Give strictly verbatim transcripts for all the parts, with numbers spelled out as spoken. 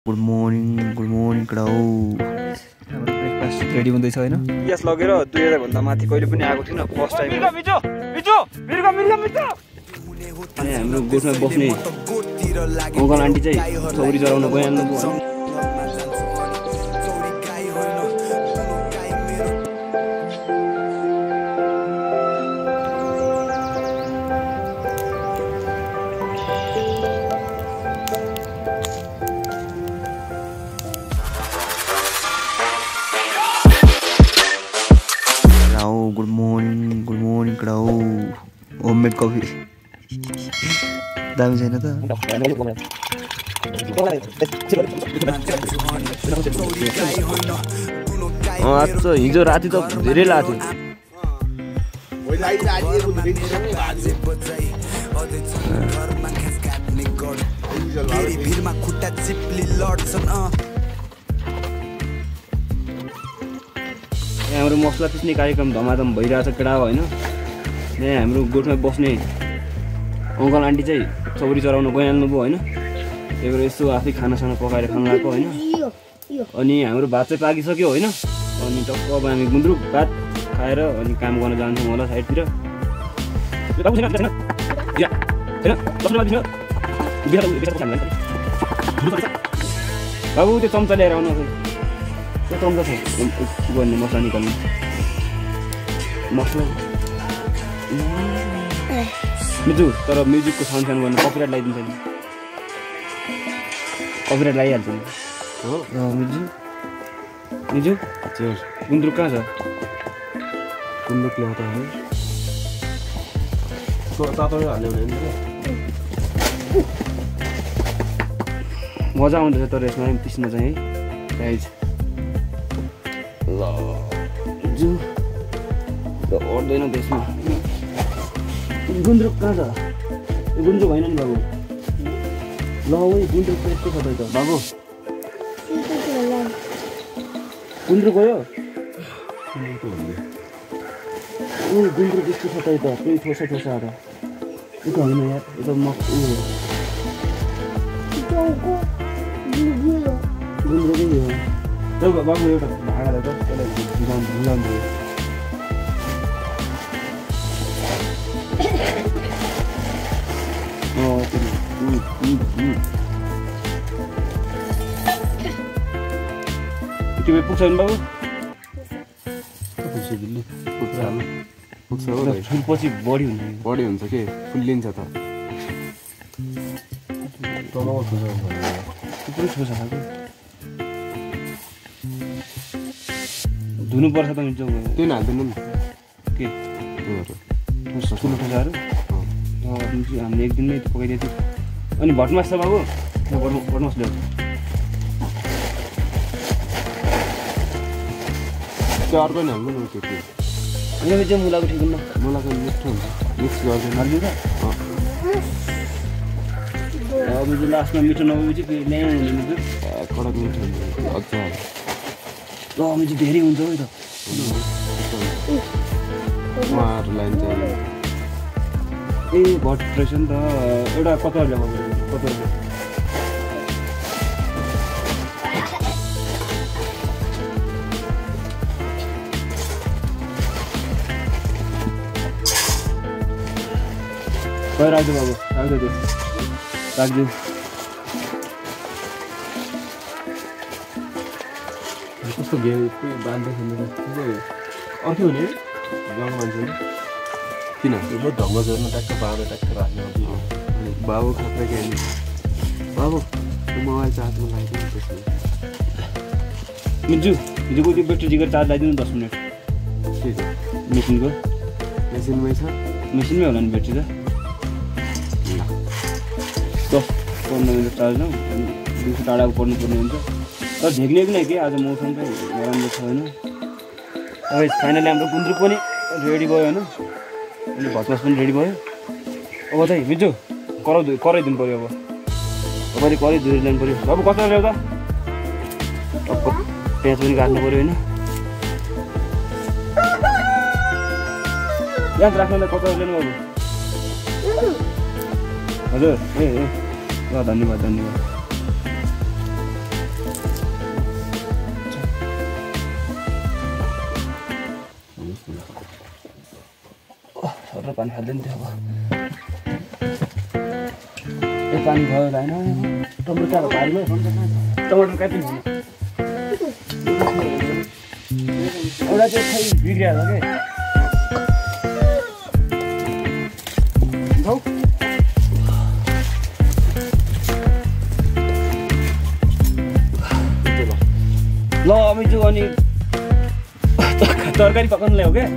Good morning good morning कडा हो हाम्रो ब्रेकफास्ट रेडी हुँदैछ हैन यस लगेर दुई हजार भन्दा माथि कहिले पनि आएको थिएन फर्स्ट टाइम मिठो मिठो मिठो मिठो मिठो मिठो अनि हाम्रो गोठमा बस्ने अङ्कल आन्टी चाहिँ चौरी चराउन गइहाल्नु भयो गुड मर्निङ गुड मर्निङ कडा हो होममेड कफी दामी छैन त आज हिजो राति त धेरै लाग्थ्यो हाम्रो मसला पिस्ने कार्यक्रम धमाधम भइरहेछ केटा हो हैन यहाँ हाम्रो गोठमा बस्ने अङ्कल आन्टी चाहिँ चौरी चराउन गइहाल्नु भयो हैन त्यही भएर यसो आफै खानासाना पकाएर खान गएको हैन अनि हाम्रो भात चाहिँ पाकिसक्यो हैन अनि टक्क अब हामी गुन्द्रुक भात खाएर अनि काम गर्न जान्छौँ होला साइडतिर बाबु त्यो चम्चा ल्याएर आउनु त्यो चम्चा छ के गर्ने मसला निकाल्नु मसला मिजु तर म्युजिकको साउन्ड साउन्ड गर्नु कपिराइट लगाइदिन्छ नि कपिराइट लगाइहाल्छ नि हो मिजु मिजु गुन्द्रुक कहाँ छ गुन्द्रुक ल्याउँदा तातोले हाल्ने हुने मजा आउँदैछ तर यसमा पिस्न चाहिँ गाइज ल जु अर्दैन त्यसमा गुन्द्रुक कहाँ छ यो गुन्द्रुक होइन नि बाबु ल ओइ गुन्द्रुक यस्तो छ त बाबु गुन्द्रुक हो यो ओ गुन्द्रुक यस्तो छ त त्यही ठोसा ठोसा त यो त होइन यार यो त म गुन्द्रुकै हो बाबु एउटा भाँडा त त्यसलाई भिजाउनु भिजाउनु थियो तिमी पुग्छ नि बाबु फुलपछि बढी हुन्छ बढी हुन्छ के फुल्लिन्छ त थुप्रै छोसा खालको धुनुपर्छ त मिल्छ त्यो हालिदिनु नि के ठुलो ठुसाहरू हामीले एक दिनमै पकाइदिएको थियो अनि भटमास छ बाबु भटमास ल्याउँछ त्यो अर्को नि हाल्नु न त्यो होइन चाहिँ मुलाको ठिक हुन्न मुलाको मिठो हुन्छ मिक्स गरिदिनु हाल्नु त अब लास्टमा मिठो नभएपछि फेरि ल्याउनु हुँदैन कडक मिठो हुन्छ अझ ल मिठो धेरै हुन्छ है त उहाँहरू लाइन चाहिँ ए भट रहेछ नि त एउटा कतार ल्याउनु कतार राख्दै बाबु राख्दै त्यो राख्दै कस्तो गेम बाँध्दै खेल्नु अर्कै हुने गाउँ मान्छे किन ढङ्ग जोड्नु ट्याक्क बाँधेर ट्याक्क राख्नु बाबु खतरा खेल्नु बाबु मोबाइल चार्जमा लगाइदिनु त्यसमा मिन्जु हिजोको त्यो ब्याट्री जिगर चार्ज लगाइदिनु दस मिनट के छ मेसिनको मेसिनमै छ मेसिनमै होला नि ब्याट्री त दस पन्ध्र मिनट चार्ज न अनि दिउँसो टाढाको पढ्नुपर्ने हुन्छ तर झेक्ने पनि के आज मौसम चाहिँ नराम्रो छ होइन अब फाइनली हाम्रो गुन्द्रुक पनि रेडी भयो होइन अनि भटमास पनि रेडी भयो अब चाहिँ मिजु कराउ कराइदिनु पऱ्यो अब तपाईँले कराइ धुएर ल्याउनु पऱ्यो बाबु कता ल्याउँदा टक्क प्याज पनि काट्नु पऱ्यो होइन यहाँ राख्नुलाई कता ल्याउनु बाबु हजुर ए ए ल धन्यवाद धन्यवाद पानी फाल्दैन थियो अब ए पानी भयो होइन टमाटर भारीमा टमाटर काट्नु छैन एउटा चाहिँ खै बिग्रिहाल्छ के ल अमिजु अनि तरकारी पकाउनु ल्याऊ क्या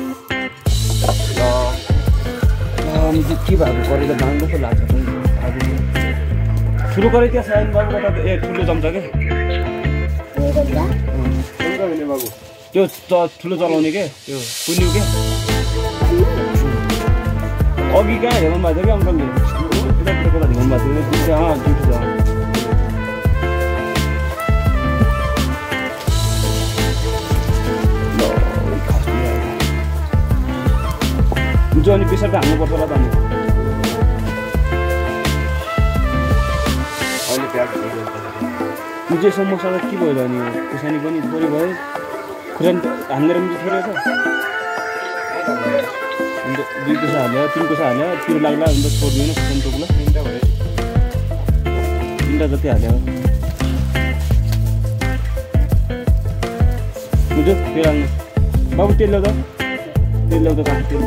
ल अमिजु के भएको करेर दाम जस्तो लाग्छ ठुलो करे त्यहाँ साइन बाबुबाट ए ठुलो चम्चा के बाबु त्यो ठुलो चलाउने के त्यो पुन्यु के अघि कहाँ हेर्नु भएको थियो कि अङ्कलले यतातिर कता हेर्नु भएको थियो अँ जुठो छ जो अनि प्रेसर त हाल्नुपर्छ होला त अनि अहिले प्याज मुझे समोसा त के भयो अनि खुर्सानी पनि थोरै भयो खुर्सानी हालेर पनि थोरै छ अन्त दुई कोसा हाल्यो तिन कोसा हाल्यो पिरो लाग्ला अन्त छोडिदिएन खुर्सानी टोक्ला तिनवटा भयो तिनवटा जति हाल्यो मुझे तेल हाल्नु बाबु तेल ल्याउ त तेल ल्याउ त काँचो तेल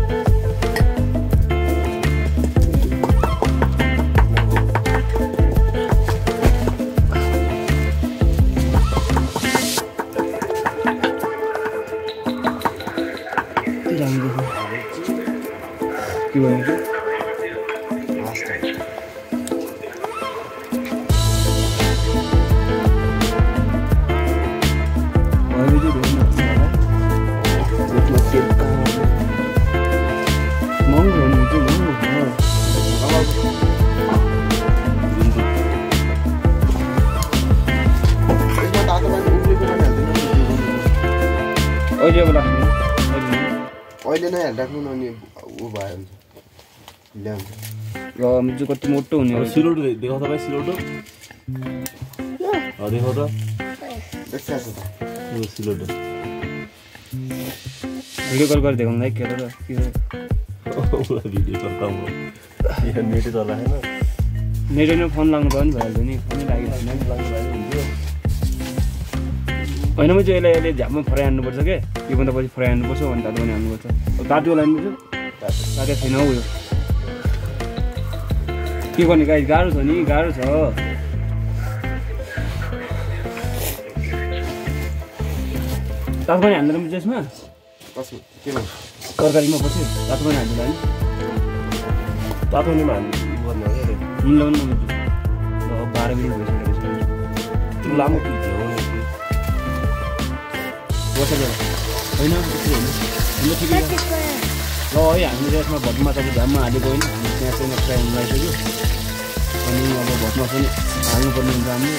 के भन्नु महँगो हो नि त्यो महँगो अहिले अब लाग्छ अहिले नै हालिराख्नु न अनि ऊ भयो ल्याउँछ र मिजु कति मोटो हुने हो सिलौटो देखाउ तपाईँ सिलौटो देखाउ त देखिरहेको छ यो सिलौटो भिडियो कल गरेर देखाउनु के र के भिडियो कल त यहाँ नेटै चलाएन नेटै नै फोन लाग्नु भयो नि भइहाल्यो नि फोनै लाग्यो होइन लाग्नु भयो हुन्थ्यो होइन म चाहिँ यसलाई यसले झ्यापमा फ्राई हान्नुपर्छ क्या योभन्दा पछि फ्राई हान्नुपर्छ भने तातो पनि हान्नुपर्छ तातो लानुपर्छ तातो छैन हौ यो के गर्ने गाई गाह्रो छ नि गाह्रो छ तातो पनि हान्दैन मिल्छ यसमा के भन्छ तरकारीमा पछि तातो पनि हान्दैन नि तातो नि हान्नु पर्ने हो क्या मिलाउनु नमिल्छ ल बाह्र मिनट भइसक्यो त्यो लामो के थियो बसेर होइन त्यस्तो होइन हाम्रो ठिकै छ ल है हामीले यसमा भटमा तपाईँ घाममा हालेको होइन हामी त्यहाँ चाहिँ फ्राई हुनु आइसक्यो अनि अब भटमा पनि हाल्नुपर्ने हुन्छ हामीले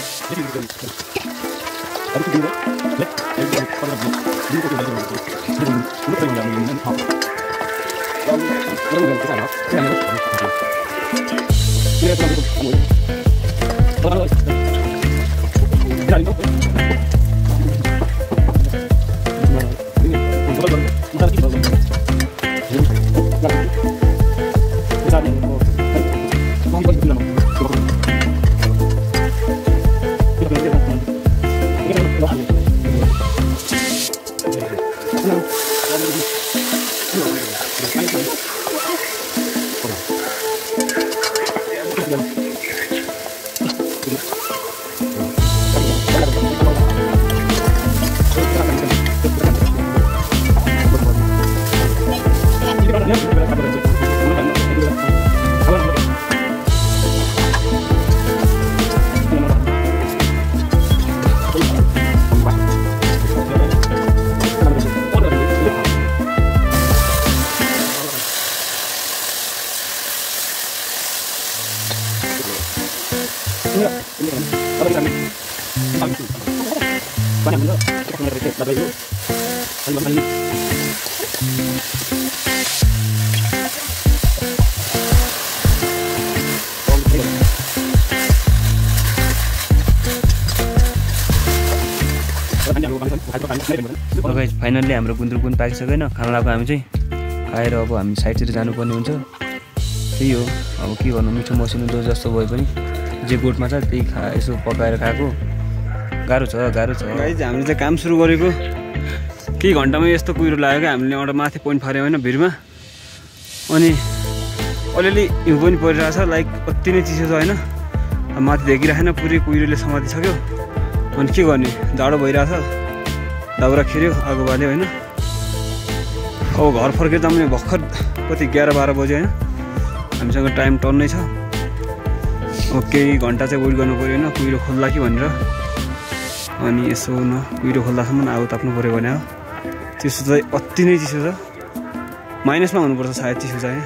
फाइनल्ली हाम्रो गुन्द्रुक पनि पाकिसकेन खाना लगाएको हामी चाहिँ खाएर अब हामी साइडतिर जानुपर्ने हुन्छ। त्यही हो अब के गर्नु, मिठो मसिनो जो जस्तो भए पनि जे गोठमा छ त्यही खा यसो पकाएर खाएको गाह्रो छ गाह्रो छ। गाइज हामीले चाहिँ काम सुरु गरेको केही घन्टामा यस्तो कुहिरो लाग्यो क्या। हामीले एउटा माथि पोइन्ट फार्यो होइन भिरमा, अनि अलिअलि हिउँ पनि परिरहेको छ, लाइक अति नै चिसो छ होइन। माथि देखिरहेन, पुरै कुहिरोले समातिसक्यो। अनि के गर्ने, जाडो भइरहेछ, दाउरा खेऱ्यो, आगो बाल्यो होइन। अब घर फर्केर जाने भर्खर कति एघार बाह्र बज्यो होइन। हामीसँग टाइम टन्नै छ, अब केही घन्टा चाहिँ वेट गर्नु पऱ्यो होइन कुहिरो खोल्ला कि भनेर। अनि यसो न कुहिरो खोल्दासम्म आगो ताप्नु पऱ्यो भने हो। चिसो चाहिँ अति नै चिसो छ, माइनसमा हुनुपर्छ सायद चिसो चाहिँ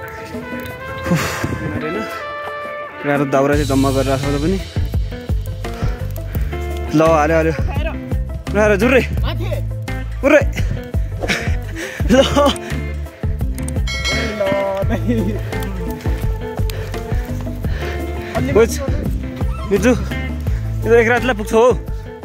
होइन। गाह्रो दाउरा चाहिँ जम्मा गरेर छ पनि। ल हाल्यो हाल्यो ल जुर्रे पुरै ल बुझ मिजु यो एक रातलाई पुग्छ हो।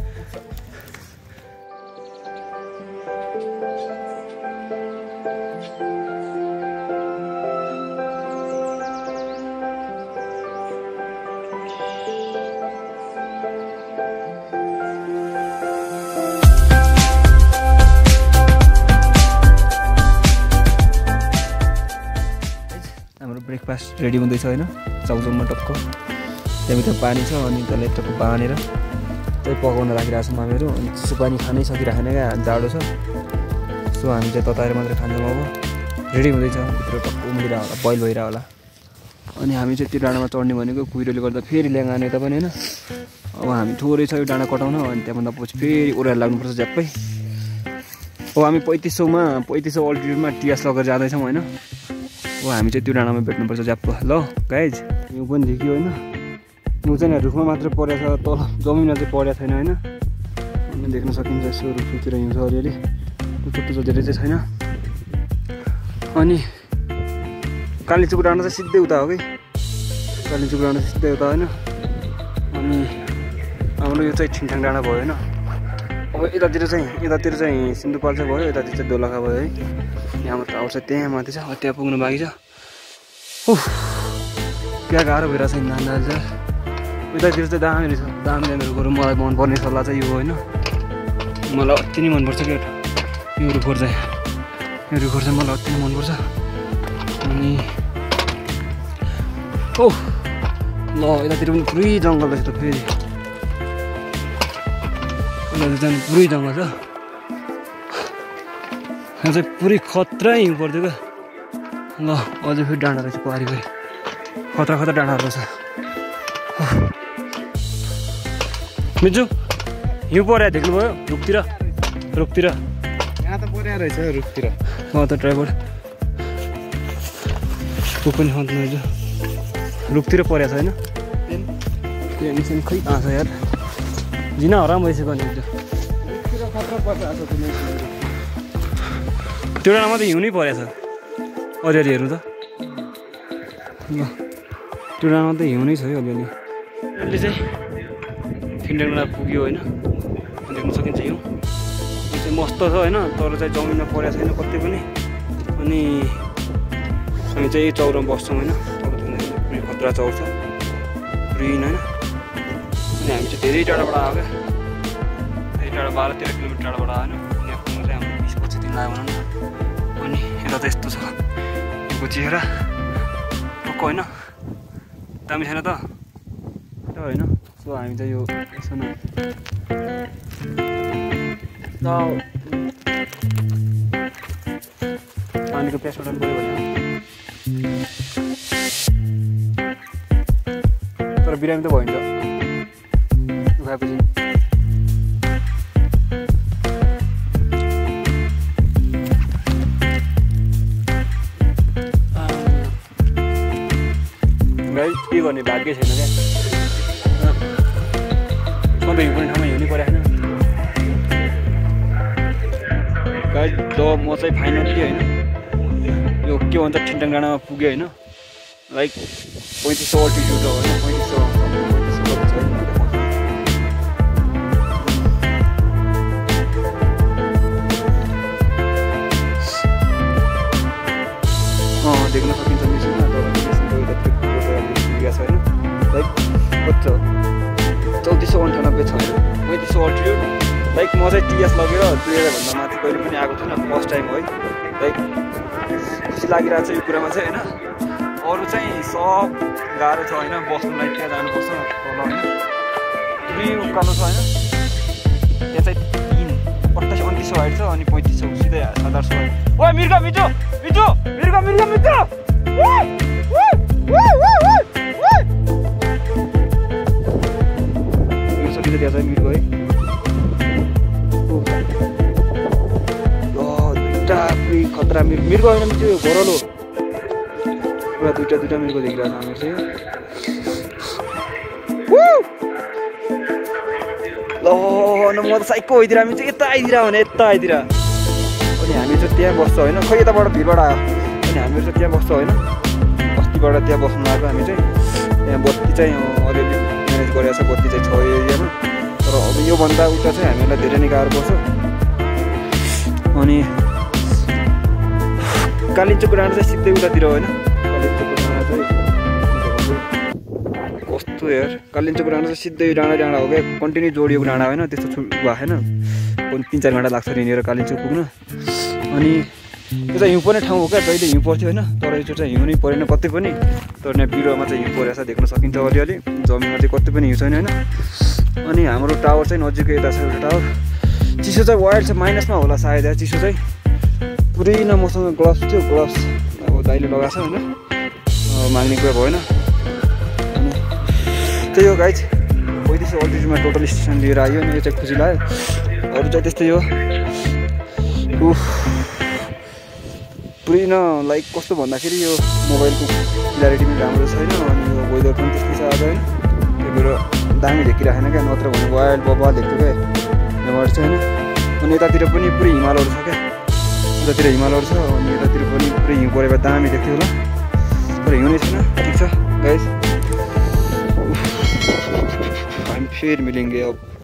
ब्रेकफास्ट रेडी हुँदैछ होइन। चाउचाउमा टक्क त्यहाँभित्र पानी छ, अनि त्यसलाई टक्क बाँधेर चाहिँ पकाउन राखिरहेको छौँ हामीहरू। अनि चिसो पानी खानै सकिरहेन क्या, जाडो छ। सो हामी चाहिँ तताएर मात्रै खान्छौँ। अब रेडी हुँदैछ, भित्र टक्क उम्लिरह होला, बोइल भइरह होला। अनि हामी चाहिँ त्यो डाँडामा चढ्ने भनेको कुहिरोले गर्दा फेरि ल्याङ आने त पनि होइन। अब हामी थोरै छ यो डाँडा कटाउन, अनि त्यहाँभन्दा पछि फेरि ओह्राएर लाग्नुपर्छ झ्याप्पै। अब हामी पैँतिस सौमा पैँतिस सौ अल्टिट्युडमा टिएस लगेर जाँदैछौँ होइन। अब हामी चाहिँ त्यो डाँडामा भेट्नुपर्छ झ्याप्प। ल गाइज हिउँ पनि देखियो होइन। हिउँ चाहिँ रुखमा मात्र परेको छ, तल जमिनमा चाहिँ परेको छैन होइन। अनि देख्न सकिन्छ यसो रुखतिर हिउँ छ अलिअलि, टुच्चो धेरै चाहिँ छैन। अनि कालिचुक डाँडा चाहिँ सिधै उता हो कि, कालिचुक डाँडा सिधै उता होइन। अनि हाम्रो यो चाहिँ ठिङठाङ डाँडा भयो होइन। अब यतातिर चाहिँ यतातिर चाहिँ सिन्धुपाल्चोक भयो, यतातिर चाहिँ दोलखा भयो है। यहाँ मात्र आउँछ, त्यहाँ माथि छ, त्यहाँ पुग्नु बाँकी छ। ओह क्या गाह्रो भइरहेछ नि नानी चाहिँ। यतातिर चाहिँ दामी रहेछ, दामी दामीहरू गरौँ। मलाई मनपर्ने सल्लाह चाहिँ यो होइन, मलाई अति नै मनपर्छ क्या यो रुखहरू चाहिँ। यो रुखहरू चाहिँ मलाई अति नै मनपर्छ। अनि ओह ल यतातिर पनि पुरै जङ्गल रहेछ त फेरि, यतातिर चाहिँ पुरै जङ्गल छ। यहाँ चाहिँ पुरै खतरा हिउँ पर्थ्यो क्या। ल अझै फेरि डाँडा रहेछ पारि गयो, खतरा खतरा डाँडाहरू रहेछ। मिजु हिउँ पर्या देख्नुभयो रुखतिर, रुखतिर यहाँ त पर्या रहेछ रुखतिर। अँ त ड्राइभर को पनि खत्नु रहेछ, रुखतिर पर्या छ होइन। त्यहाँ खै आँछ यार, जिना हराम भइसक्यो नि। रुखतिर खतरा पर्छ त्यो डाँडामा त हिउँ नै परेछ अलिअलि हेर्नु त। ल त्यो डाँडामा त हिउँ नै छ है अलिअलि। अहिले चाहिँ ठिङठाङ डाँडा पुग्यो होइन, देख्न सकिन्छ हिउँ। यो चाहिँ मस्त छ होइन, तर चाहिँ जमिनमा परेको छैन कतै पनि। अनि हामी चाहिँ चौरमा बस्छौँ होइन, पुरै खतरा चौर छ ग्रिन होइन। अनि हामी चाहिँ धेरै टाढाबाट आयो क्या, धेरै टाढा बाह्र तेह्र किलोमिटर टाढाबाट आयो होइन। यहाँ पुग्नु चाहिँ हाम्रो बिस पच्चिस दिन लाग्यो भनौँ न। अनि यता त यस्तो छ यो चेहरा टक्क होइन, दामी छैन त होइन। सो हामी चाहिँ यो यसो न पानीको प्यास उठाउनु पऱ्यो भने, तर बिरामी त भइन्छ खाएपछि। गाई के गर्ने भाग्य छैन क्या, सधैँ हिउँ पर्ने ठाउँमा हिउँ नै परेको छैन। गाई ल म चाहिँ फाइनली होइन यो के भन्छ ठिङठाङ डाँडामा पुगेँ होइन। लाइक पैँतिस सौ अल्टिट्युड हो होइन, पैँतिस सौ पैँतिस सौ छ। पैँतिस सौ अन्ठानब्बे छ होइन पैँतिस सौ अल्टिट्युड लाइक म चाहिँ टिएस लगेर दुई हजारभन्दा माथि कहिले पनि आएको थिइनँ फर्स्ट टाइम है लाइक खुसी लागिरहेको छ यो कुरामा चाहिँ होइन अरू चाहिँ सब गाह्रो छ होइन बस्नुलाई त्यहाँ जानुपर्छ तल होइन पुरै उकालो छ होइन त्यहाँ चाहिँ तिन पट्टासी उन्तिस सौ हाइट छ अनि पैँतिस सौ सिधै सात आठ सौ ओ मिर्गा मिठो मिठो मिर्गा मिर्गा मिठो यो सकिँदै त्यहाँ चाहिँ मिर्गो है दुईवटा पुरै खतरा मिर्ग मिर्गो होइन त्यो घरलो पुरा दुईवटा दुईवटा मिर्गो देखिरहेको छ हामीहरू चाहिँ ल न म त साइकको होइदिएर हामी चाहिँ यता आइदिएर भने यता आइदिएर अनि हामी चाहिँ त्यहाँ बस्छ होइन खै यताबाट भिडबाट आयो अनि हामीहरू चाहिँ त्यहाँ बस्छ होइन बस्तीबाट त्यहाँ बस्नु आएको हामी चाहिँ त्यहाँ बत्ती चाहिँ अलिअलि म्यानेज गरेको छ बत्ती चाहिँ छ एरियामा तर अब योभन्दा उता चाहिँ हामीहरूलाई धेरै नै गाह्रो पर्छ अनि कालिम्पोङको डाँडा चाहिँ सिधै उतातिर होइन कालिम्पोङको डाँडा चाहिँ कस्तो यार कालिम्पोङको डाँडा चाहिँ सिधै डाँडा डाँडा हो क्या कन्टिन्यू जोडिएको डाँडा होइन त्यस्तो छु भएको छैन तिन चार घन्टा लाग्छ हिँडेर कालिम्पोङ पुग्न अनि यो चाहिँ हिउँ पर्ने ठाउँ हो क्या जहिले हिउँ पर्थ्यो होइन तर यो चाहिँ हिउँ नै परेन कतै पनि तर यहाँ बिरुवामा चाहिँ हिउँ परेको छ देख्न सकिन्छ अलिअलि जमिनमा चाहिँ कतै पनि हिउँ छैन होइन अनि हाम्रो टावर चाहिँ नजिकै यता छ एउटा टावर चिसो चाहिँ वाइल्ड छ माइनसमा होला सायद या चिसो चाहिँ पुरै न मसँग ग्लभ्स थियो ग्लभ्स अब दाइले लगाएको छ होइन माग्ने कुरा भएन अनि त्यही हो गाइज पैँतिस सौ अल्टिट्युडमा टोटल स्टेसन लिएर आयो अनि यो चाहिँ खुसी लाग्यो अरू चाहिँ त्यस्तै हो उफ पुरै न लाइक कस्तो भन्दाखेरि यो मोबाइलको क्ल्यारिटी पनि राम्रो छैन अनि यो वेदर पनि त्यस्तै छ आज होइन त्यही भएर दामी देखिरहेन क्या नत्र भने वाइल्ड बबाल देख्थ्यो क्या यहाँबाट चाहिँ होइन अनि यतातिर पनि पुरै हिमालहरू छ क्या यतातिर हिमालहरू छ अनि यतातिर पनि पुरै हिउँ परेर दामी देख्थ्यो होला तर हिउँ नै छैन ठिक छ गाइस हामी फेरि मिलेंगे अब